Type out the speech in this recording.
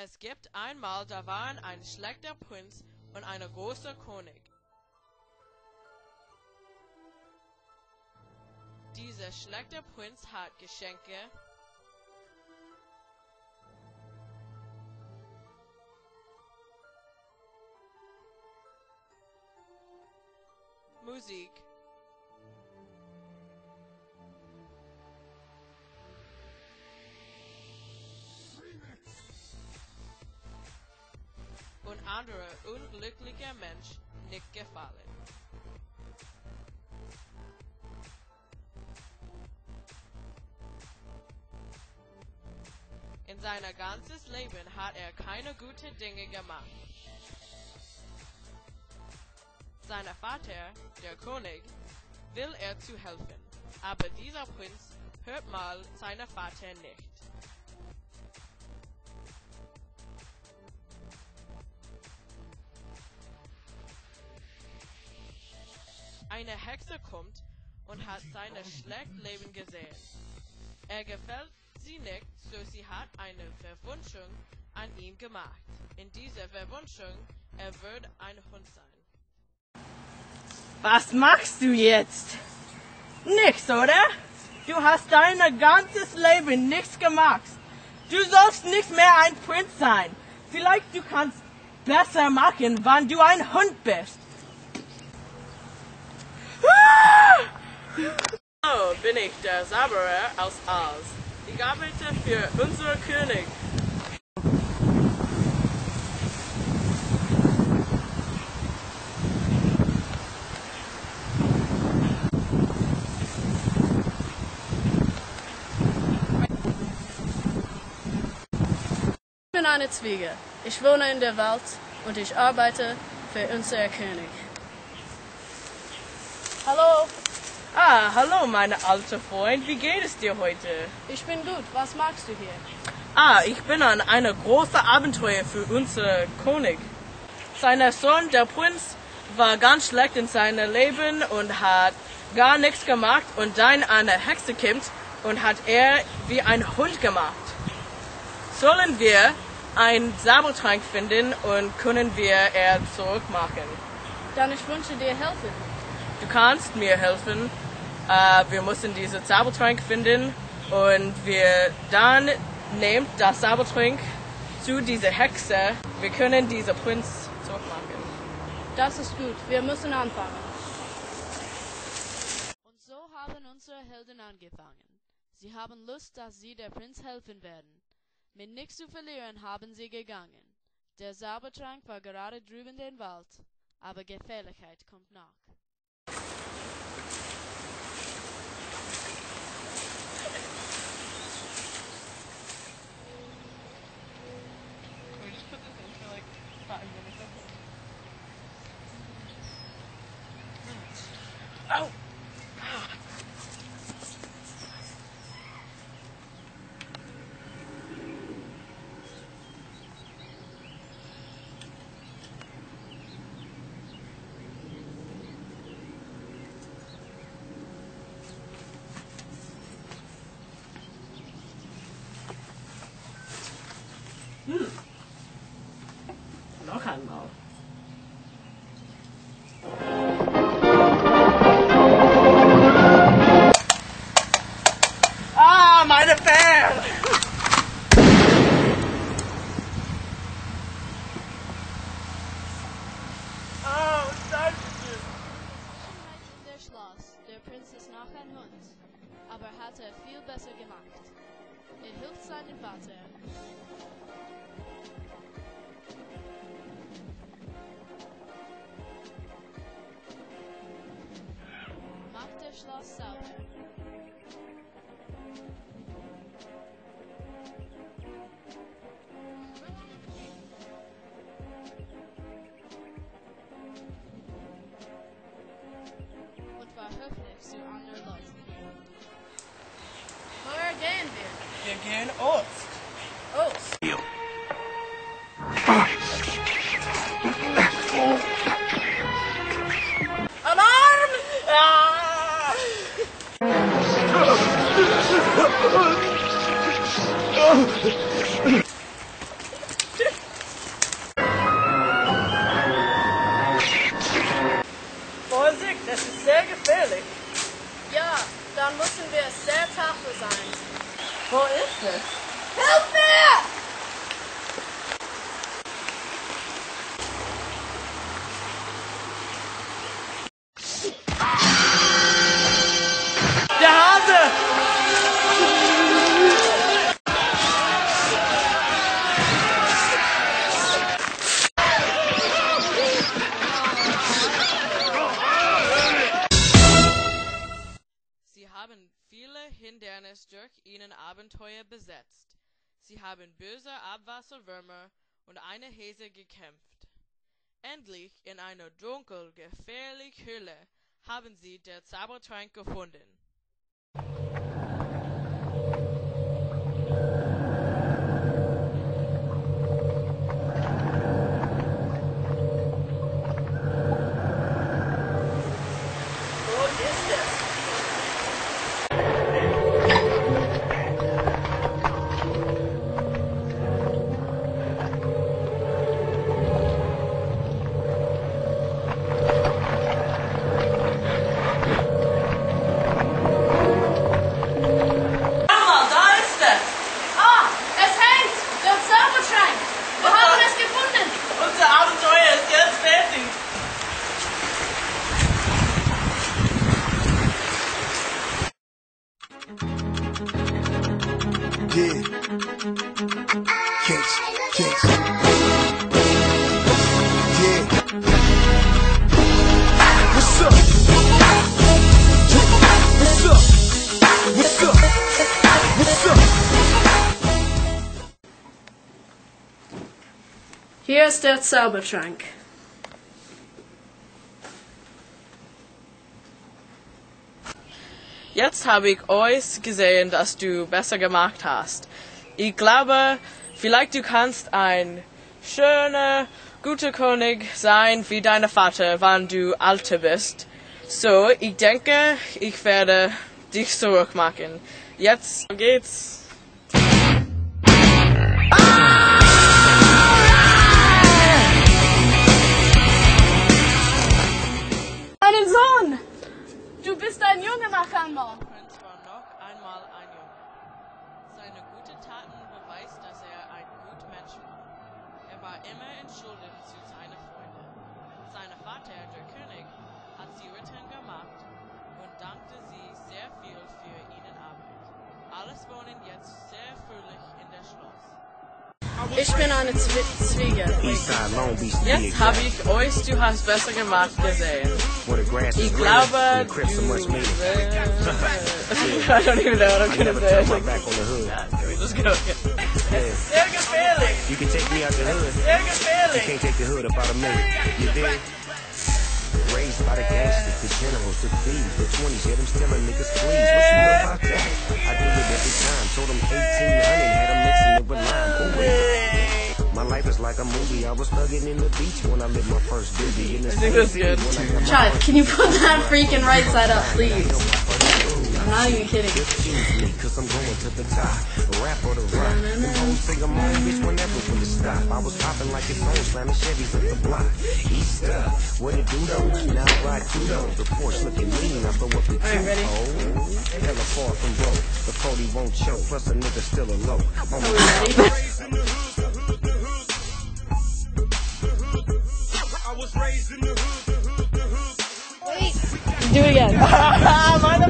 Es gibt einmal, da waren ein schlechter Prinz und ein großer König. Dieser schlechte Prinz hat Geschenke, Musik, und andere unglückliche Menschen nicht gefallen. In sein ganzes Leben hat er keine guten Dinge gemacht. Sein Vater, der König, will er zu helfen, aber dieser Prinz hört mal seinen Vater nicht. Eine Hexe kommt und hat sein schlechtes Leben gesehen. Er gefällt sie nicht, so sie hat eine Verwünschung an ihn gemacht. In dieser Verwünschung, er wird ein Hund sein. Was machst du jetzt? Nichts, oder? Du hast dein ganzes Leben nichts gemacht. Du sollst nicht mehr ein Prinz sein. Vielleicht du kannst besser machen, wenn du ein Hund bist. So bin ich der Zauberer aus Oz. Ich arbeite für unseren König. Ich bin eine Zwiege. Ich wohne in der Wald und ich arbeite für unseren König. Hallo. Hallo, meine alte Freund. Wie geht es dir heute? Ich bin gut. Was magst du hier? Ich bin an einer großen Abenteuer für unseren König. Sein Sohn, der Prinz, war ganz schlecht in seinem Leben und hat gar nichts gemacht. Und dann eine Hexe kommt und hat er wie ein Hund gemacht. Sollen wir einen Zaubertrank finden und können wir er zurückmachen? Dann ich wünsche dir helfen. Du kannst mir helfen. Wir müssen diesen Zaubertrank finden und wir dann nehmen das Zaubertrank zu dieser Hexe. Wir können diesen Prinz zurückmachen. Das ist gut. Wir müssen anfangen. Und so haben unsere Helden angefangen. Sie haben Lust, dass sie der Prinz helfen werden. Mit nichts zu verlieren haben sie gegangen. Der Zaubertrank war gerade drüben im Wald, aber Gefährlichkeit kommt nach. Oh! Noch einmal. Meine Pferde! Oh, danke schön. In der Schloss, der Prinz ist noch ein Hund, aber hat er viel besser gemacht. Er hilft seinem Vater. Macht das Schloss sauber. Und war höflich zu anderen Leuten. Woher gehen wir? Wir gehen Ost. Ost. Alarm! Ah! ihnen Abenteuer besetzt. Sie haben böse Abwasserwürmer und eine Häse gekämpft. Endlich in einer dunkel, gefährlichen Höhle haben sie den Zaubertrank gefunden. Yeah. Kicks. Yeah. What's up? What's up? What's up? What's up? Hier ist der Zaubertrank. Jetzt habe ich euch gesehen, dass du besser gemacht hast. Ich glaube, vielleicht du kannst ein schöner, guter König sein wie dein Vater, wenn du älter bist. So, ich denke, ich werde dich zurückmachen. Jetzt geht's. Meinen Sohn! Du bist ein Junge nach einmal. Prinz war noch einmal ein Junge. Seine guten Taten beweist, dass er ein guter Mensch war. Er war immer entschuldigt zu seinen Freunden. Sein Vater, der König, hat sie retten gemacht und dankte sie sehr viel für ihre Arbeit. Alles wohnen jetzt sehr fröhlich in der Schloss. Ich bin eine Zwiege. Jetzt habe ich euch, du hast besser gemacht, gesehen. Ich glaube, I don't even know what I'm gonna say. Let's go. Sehr gefährlich. You can take me out the hood. Sehr gefährlich. You can't take the hood up out of me. You dig? Raised by the gangsters, the generals, the thieves, the 20s, yeah, them stealing niggas, please. What you know about that? I did it every time. Told them 1800, had them mixing it with lime. Oh, wait. My life is like a movie. I was thugging in the beach when I lived my first doobie. I think that's good. Child, can you put that freaking right side up, please? I'm not even kidding. Cause I'm going to the top. Rap or the rock. The whole thing I'm on, bitch, whenever when to stop. I was popping like it's on, slamming Chevys at the block. East up, what it do though? Now I ride kudos. The Porsche looking lean, I throw up the Alright, ready? Hella far from broke. The 40 won't choke, plus a nigga still a low. Are we ready? I was raised in the hood. Wait. Do it again.